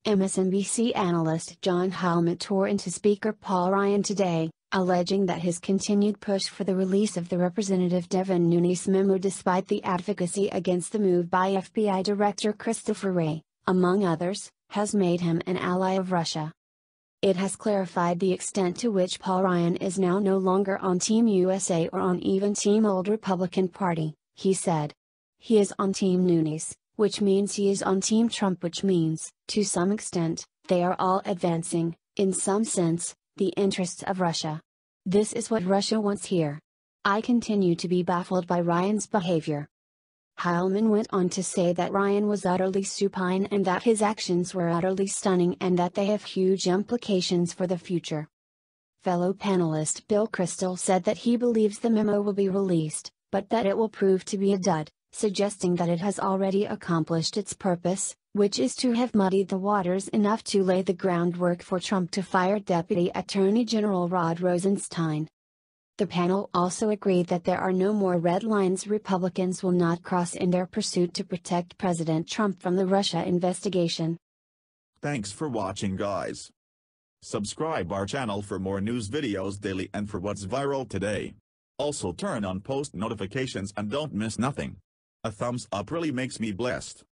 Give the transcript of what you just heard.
MSNBC analyst John Heilemann tore into Speaker Paul Ryan today, alleging that his continued push for the release of the Representative Devin Nunes memo despite the advocacy against the move by FBI Director Christopher Wray, among others, has made him an ally of Russia. It has clarified the extent to which Paul Ryan is now no longer on Team USA or on even Team Old Republican Party, he said. He is on Team Nunes, which means he is on Team Trump, which means, to some extent, they are all advancing, in some sense, the interests of Russia. This is what Russia wants here. I continue to be baffled by Ryan's behavior. Heilemann went on to say that Ryan was utterly supine and that his actions were utterly stunning and that they have huge implications for the future. Fellow panelist Bill Kristol said that he believes the memo will be released, but that it will prove to be a dud, suggesting that it has already accomplished its purpose, which is to have muddied the waters enough to lay the groundwork for Trump to fire Deputy Attorney General Rod Rosenstein. The panel also agreed that there are no more red lines Republicans will not cross in their pursuit to protect President Trump from the Russia investigation. Thanks for watching, guys. Subscribe our channel for more news videos daily and for what's viral today. Also turn on post notifications and don't miss nothing. A thumbs up really makes me blessed.